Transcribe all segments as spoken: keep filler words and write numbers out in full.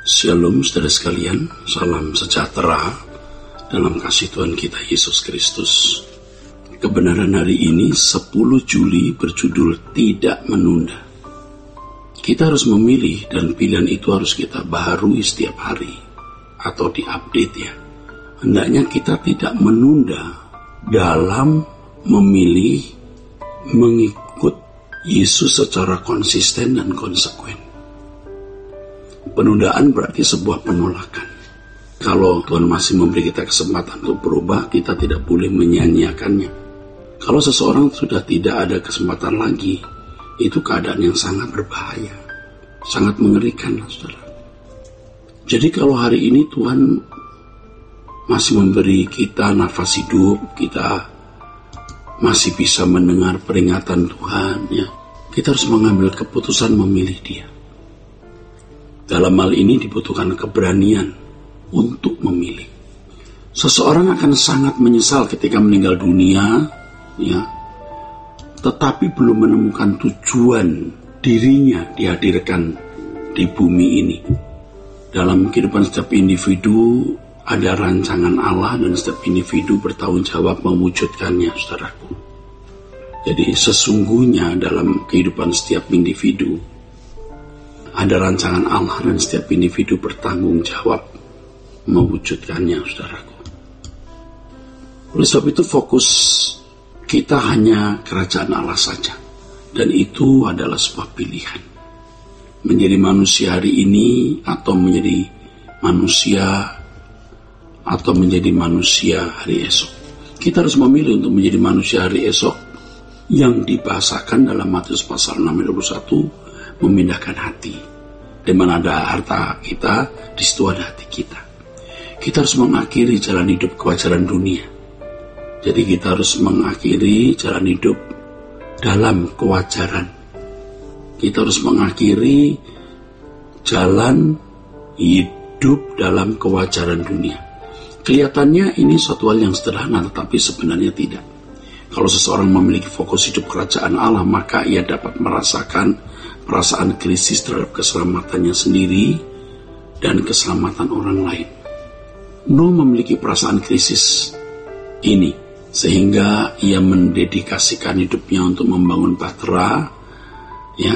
Shalom saudara sekalian, salam sejahtera dalam kasih Tuhan kita Yesus Kristus. Kebenaran hari ini sepuluh Juli berjudul Tidak Menunda. Kita harus memilih dan pilihan itu harus kita baharui setiap hari atau diupdate ya. Hendaknya kita tidak menunda dalam memilih mengikut Yesus secara konsisten dan konsekuen. Penundaan berarti sebuah penolakan. Kalau Tuhan masih memberi kita kesempatan untuk berubah, kita tidak boleh menyia-nyiakannya. Kalau seseorang sudah tidak ada kesempatan lagi, itu keadaan yang sangat berbahaya, sangat mengerikan, saudara. Jadi kalau hari ini Tuhan masih memberi kita nafas hidup, kita masih bisa mendengar peringatan Tuhan, ya, kita harus mengambil keputusan memilih Dia. Dalam hal ini dibutuhkan keberanian untuk memilih. Seseorang akan sangat menyesal ketika meninggal dunia, ya, tetapi belum menemukan tujuan dirinya dihadirkan di bumi ini. Dalam kehidupan setiap individu ada rancangan Allah dan setiap individu bertanggung jawab mewujudkannya, saudaraku. Jadi sesungguhnya dalam kehidupan setiap individu ada rancangan Allah dan setiap individu bertanggung jawab mewujudkannya, saudaraku. Oleh sebab itu fokus kita hanya kerajaan Allah saja. Dan itu adalah sebuah pilihan. Menjadi manusia hari ini atau menjadi manusia atau menjadi manusia hari esok. Kita harus memilih untuk menjadi manusia hari esok yang dibahasakan dalam Matius pasal enam ayat dua puluh satu, memindahkan hati. Di mana ada harta kita, di situ ada hati kita. Kita harus mengakhiri jalan hidup kewajaran dunia. Jadi kita harus mengakhiri jalan hidup dalam kewajaran. Kita harus mengakhiri jalan hidup dalam kewajaran dunia. Kelihatannya ini suatu hal yang sederhana, tetapi sebenarnya tidak. Kalau seseorang memiliki fokus hidup kerajaan Allah, maka ia dapat merasakan perasaan krisis terhadap keselamatannya sendiri dan keselamatan orang lain. Nuh memiliki perasaan krisis ini, sehingga ia mendedikasikan hidupnya untuk membangun bahtera, ya,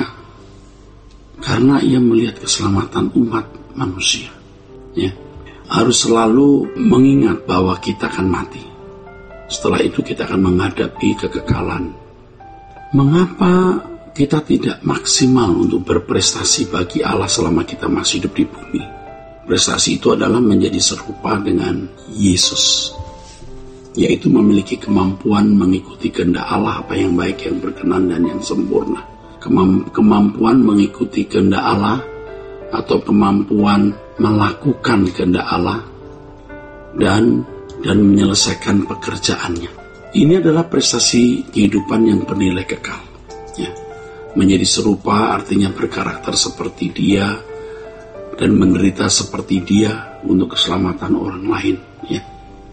karena ia melihat keselamatan umat manusia. Ya, harus selalu mengingat bahwa kita akan mati. Setelah itu kita akan menghadapi kekekalan. Mengapa kita tidak maksimal untuk berprestasi bagi Allah selama kita masih hidup di bumi? Prestasi itu adalah menjadi serupa dengan Yesus, yaitu memiliki kemampuan mengikuti kehendak Allah, apa yang baik, yang berkenan, dan yang sempurna. Kemamp- kemampuan mengikuti kehendak Allah atau kemampuan melakukan kehendak Allah dan dan menyelesaikan pekerjaannya. Ini adalah prestasi kehidupan yang bernilai kekal. Ya. Menjadi serupa artinya berkarakter seperti Dia dan menderita seperti Dia untuk keselamatan orang lain. Ya.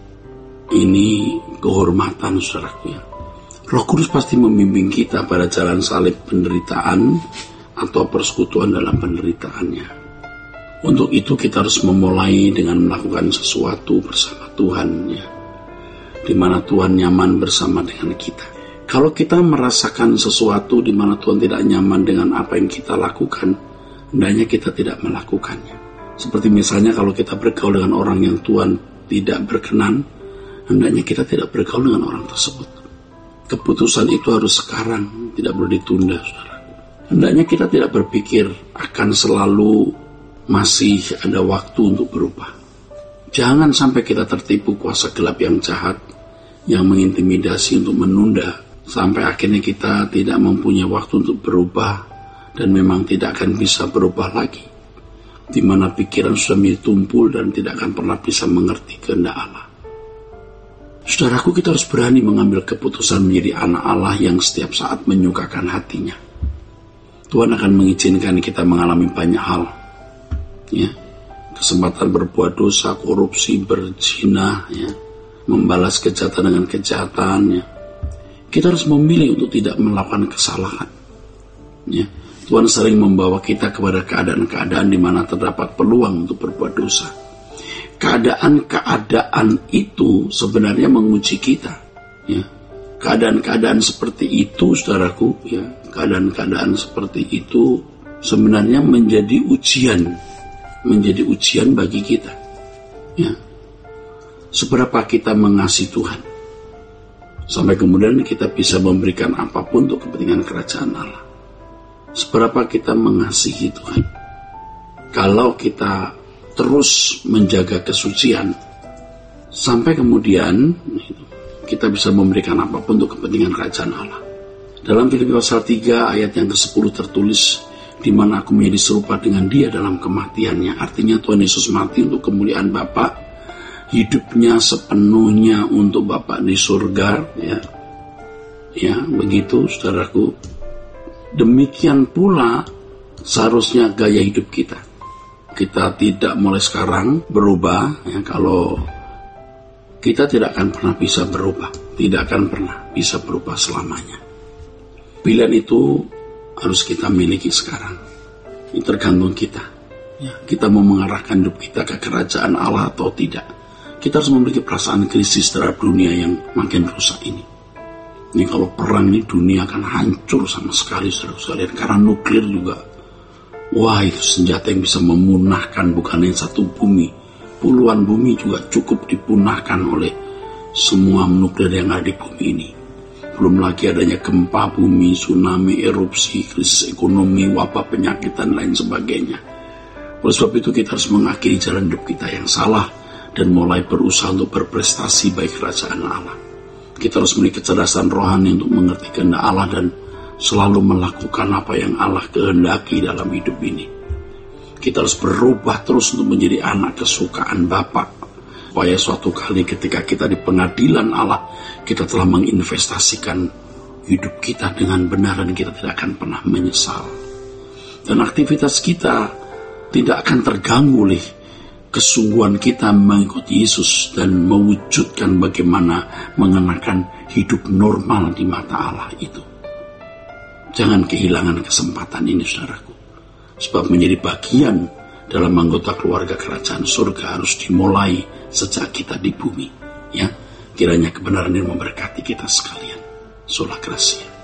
Ini kehormatan, saudaraku, ya. Roh Kudus pasti membimbing kita pada jalan salib penderitaan atau persekutuan dalam penderitaannya. Untuk itu kita harus memulai dengan melakukan sesuatu bersama Tuhan, ya, di mana Tuhan nyaman bersama dengan kita. Kalau kita merasakan sesuatu di mana Tuhan tidak nyaman dengan apa yang kita lakukan, hendaknya kita tidak melakukannya. Seperti misalnya kalau kita bergaul dengan orang yang Tuhan tidak berkenan, hendaknya kita tidak bergaul dengan orang tersebut. Keputusan itu harus sekarang, tidak boleh ditunda, saudara. Hendaknya kita tidak berpikir akan selalu masih ada waktu untuk berubah. Jangan sampai kita tertipu kuasa gelap yang jahat, yang mengintimidasi untuk menunda, sampai akhirnya kita tidak mempunyai waktu untuk berubah, dan memang tidak akan bisa berubah lagi, di mana pikiran sudah menjadi tumpul dan tidak akan pernah bisa mengerti kehendak Allah. Saudaraku, kita harus berani mengambil keputusan menjadi anak Allah yang setiap saat menyukakan hatinya. Tuhan akan mengizinkan kita mengalami banyak hal, ya, kesempatan berbuat dosa, korupsi, berzina, ya, membalas kejahatan dengan kejahatan, ya. Kita harus memilih untuk tidak melakukan kesalahan, ya. Tuhan sering membawa kita kepada keadaan-keadaan di mana terdapat peluang untuk berbuat dosa. Keadaan-keadaan itu sebenarnya menguji kita, ya. Keadaan-keadaan seperti itu, saudaraku, ya, keadaan-keadaan seperti itu sebenarnya menjadi ujian, menjadi ujian bagi kita, ya. Seberapa kita mengasihi Tuhan, sampai kemudian kita bisa memberikan apapun untuk kepentingan kerajaan Allah. Seberapa kita mengasihi Tuhan, kalau kita terus menjaga kesucian, sampai kemudian kita bisa memberikan apapun untuk kepentingan kerajaan Allah. Dalam Filipi pasal tiga ayat yang kesepuluh tertulis, di mana aku menjadi serupa dengan Dia dalam kematiannya. Artinya Tuhan Yesus mati untuk kemuliaan Bapa, hidupnya sepenuhnya untuk Bapa di surga, ya. Ya, begitu saudaraku. Demikian pula seharusnya gaya hidup kita. Kita tidak mulai sekarang berubah, ya, kalau kita tidak akan pernah bisa berubah, tidak akan pernah bisa berubah selamanya. Pilihan itu harus kita miliki sekarang. Ini tergantung kita, ya, kita mau mengarahkan hidup kita ke kerajaan Allah atau tidak. Kita harus memiliki perasaan krisis terhadap dunia yang makin rusak ini. Ini kalau perang ini, dunia akan hancur sama sekali, saudara sekalian. Karena nuklir juga, wah, itu senjata yang bisa memunahkan bukan hanya satu bumi, puluhan bumi juga cukup dipunahkan oleh semua nuklir yang ada di bumi ini. Belum lagi adanya gempa bumi, tsunami, erupsi, krisis ekonomi, wabah, penyakit, dan lain sebagainya. Oleh sebab itu kita harus mengakhiri jalan hidup kita yang salah dan mulai berusaha untuk berprestasi bagi kerajaan Allah. Kita harus memiliki kecerdasan rohani untuk mengerti kehendak Allah dan selalu melakukan apa yang Allah kehendaki dalam hidup ini. Kita harus berubah terus untuk menjadi anak kesukaan Bapa, supaya suatu kali ketika kita di pengadilan Allah, kita telah menginvestasikan hidup kita dengan benar dan kita tidak akan pernah menyesal. Dan aktivitas kita tidak akan terganggu oleh kesungguhan kita mengikuti Yesus dan mewujudkan bagaimana mengenakan hidup normal di mata Allah itu. Jangan kehilangan kesempatan ini, saudaraku. Sebab menjadi bagian dalam anggota keluarga kerajaan surga harus dimulai sejak kita di bumi, ya. Kiranya kebenaran ini memberkati kita sekalian. Sola Gracia.